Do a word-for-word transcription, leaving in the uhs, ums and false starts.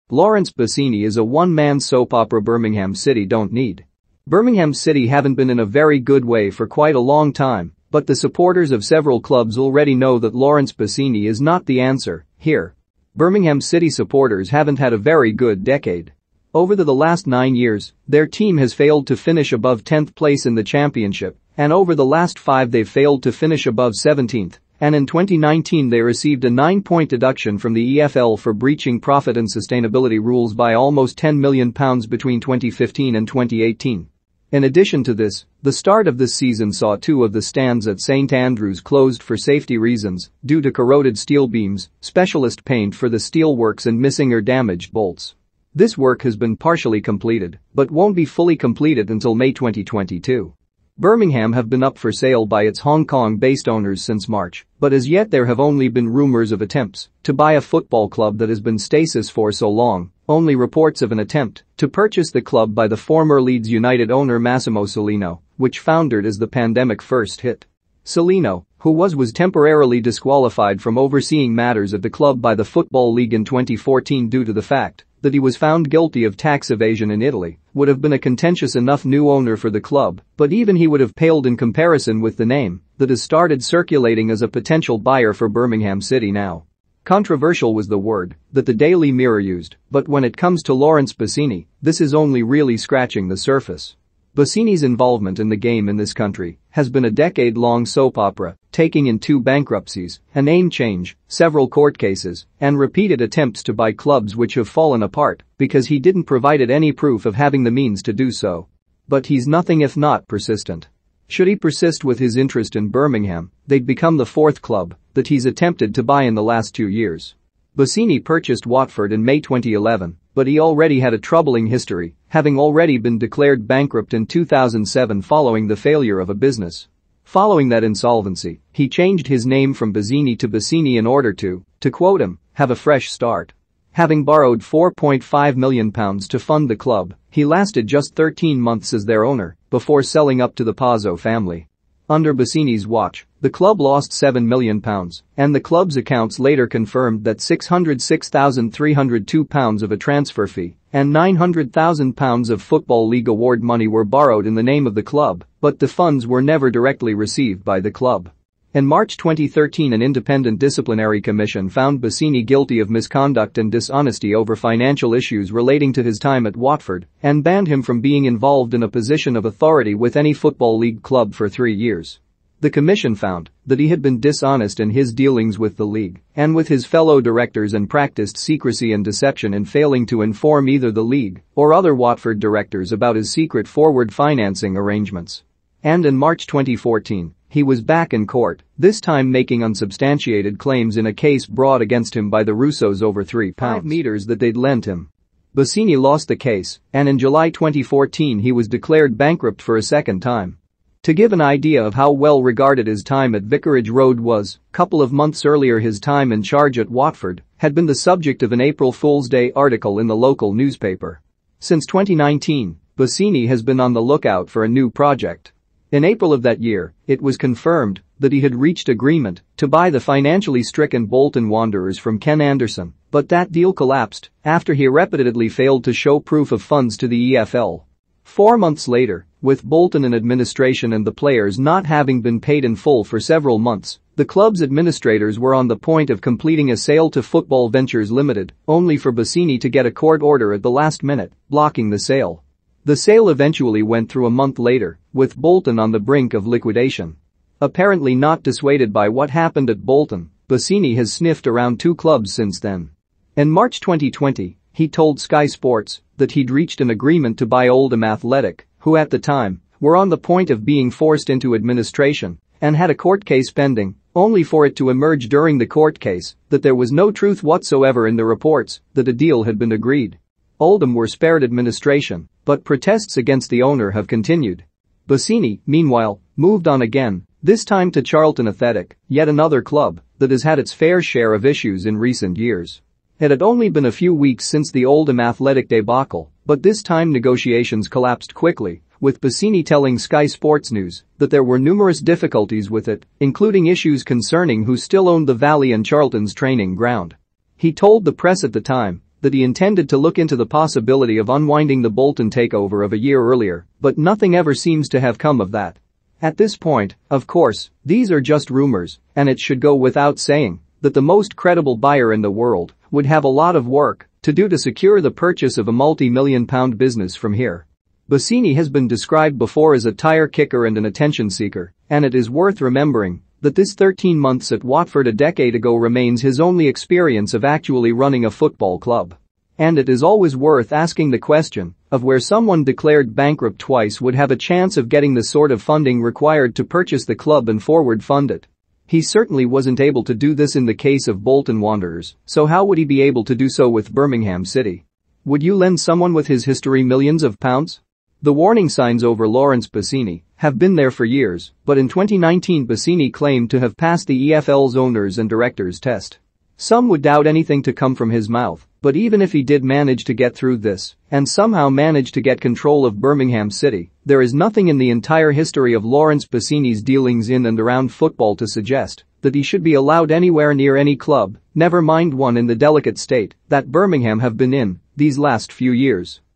Lawrence Bassini is a one-man soap opera Birmingham City don't need. Birmingham City haven't been in a very good way for quite a long time, but the supporters of several clubs already know that Lawrence Bassini is not the answer here. Birmingham City supporters haven't had a very good decade. Over the last nine years, their team has failed to finish above tenth place in the championship, and over the last five they've failed to finish above seventeenth. And in twenty nineteen they received a nine-point deduction from the E F L for breaching profit and sustainability rules by almost ten million pounds between twenty fifteen and twenty eighteen. In addition to this, the start of this season saw two of the stands at Saint Andrews closed for safety reasons due to corroded steel beams, specialist paint for the steelworks and missing or damaged bolts. This work has been partially completed, but won't be fully completed until May twenty twenty-two. Birmingham have been up for sale by its Hong Kong-based owners since March, but as yet there have only been rumors of attempts to buy a football club that has been stasis for so long, only reports of an attempt to purchase the club by the former Leeds United owner Massimo Cellino, which foundered as the pandemic first hit. Cellino, who was was temporarily disqualified from overseeing matters at the club by the Football League in twenty fourteen due to the fact that he was found guilty of tax evasion in Italy, would have been a contentious enough new owner for the club, but even he would have paled in comparison with the name that has started circulating as a potential buyer for Birmingham City now. Controversial was the word that the Daily Mirror used, but when it comes to Lawrence Bassini, this is only really scratching the surface. Bassini's involvement in the game in this country has been a decade-long soap opera, taking in two bankruptcies, a name change, several court cases, and repeated attempts to buy clubs which have fallen apart because he didn't provide any proof of having the means to do so. But he's nothing if not persistent. Should he persist with his interest in Birmingham, they'd become the fourth club that he's attempted to buy in the last two years. Bassini purchased Watford in May twenty eleven, but he already had a troubling history, having already been declared bankrupt in two thousand seven following the failure of a business. Following that insolvency, he changed his name from Bassini to Bassini in order to, to quote him, have a fresh start. Having borrowed four point five million pounds to fund the club, he lasted just thirteen months as their owner before selling up to the Pazzo family. Under Bassini's watch, the club lost seven million pounds, and the club's accounts later confirmed that six hundred six thousand three hundred two pounds of a transfer fee and nine hundred thousand pounds of Football League award money were borrowed in the name of the club, but the funds were never directly received by the club. In March twenty thirteen, an independent disciplinary commission found Bassini guilty of misconduct and dishonesty over financial issues relating to his time at Watford and banned him from being involved in a position of authority with any Football League club for three years. The commission found that he had been dishonest in his dealings with the league and with his fellow directors and practiced secrecy and deception in failing to inform either the league or other Watford directors about his secret forward financing arrangements. And in March twenty fourteen, he was back in court, this time making unsubstantiated claims in a case brought against him by the Russos over three point five meters that they'd lent him. Bassini lost the case, and in July twenty fourteen he was declared bankrupt for a second time. To give an idea of how well regarded his time at Vicarage Road was, couple of months earlier his time in charge at Watford had been the subject of an April Fool's Day article in the local newspaper. Since twenty nineteen, Bassini has been on the lookout for a new project. In April of that year, it was confirmed that he had reached agreement to buy the financially stricken Bolton Wanderers from Ken Anderson, but that deal collapsed after he repeatedly failed to show proof of funds to the E F L. Four months later, with Bolton in administration and the players not having been paid in full for several months, the club's administrators were on the point of completing a sale to Football Ventures Limited, only for Bassini to get a court order at the last minute, blocking the sale. The sale eventually went through a month later, with Bolton on the brink of liquidation. Apparently not dissuaded by what happened at Bolton, Bassini has sniffed around two clubs since then. In March twenty twenty, he told Sky Sports that he'd reached an agreement to buy Oldham Athletic, who at the time were on the point of being forced into administration and had a court case pending, only for it to emerge during the court case that there was no truth whatsoever in the reports that a deal had been agreed. Oldham were spared administration, but protests against the owner have continued. Bassini, meanwhile, moved on again, this time to Charlton Athletic, yet another club that has had its fair share of issues in recent years. It had only been a few weeks since the Oldham Athletic debacle, but this time negotiations collapsed quickly, with Bassini telling Sky Sports News that there were numerous difficulties with it, including issues concerning who still owned the Valley and Charlton's training ground. He told the press at the time that he intended to look into the possibility of unwinding the Bolton takeover of a year earlier, but nothing ever seems to have come of that. At this point, of course, these are just rumors, and it should go without saying that the most credible buyer in the world would have a lot of work to do to secure the purchase of a multi-million pound business from here. Bassini has been described before as a tire kicker and an attention seeker, and it is worth remembering that this thirteen months at Watford a decade ago remains his only experience of actually running a football club. And it is always worth asking the question of where someone declared bankrupt twice would have a chance of getting the sort of funding required to purchase the club and forward fund it. He certainly wasn't able to do this in the case of Bolton Wanderers, so how would he be able to do so with Birmingham City? Would you lend someone with his history millions of pounds? The warning signs over Lawrence Bassini have been there for years, but in twenty nineteen Bassini claimed to have passed the E F L's owners and directors test. Some would doubt anything to come from his mouth, but even if he did manage to get through this and somehow manage to get control of Birmingham City, there is nothing in the entire history of Lawrence Bassini's dealings in and around football to suggest that he should be allowed anywhere near any club, never mind one in the delicate state that Birmingham have been in these last few years.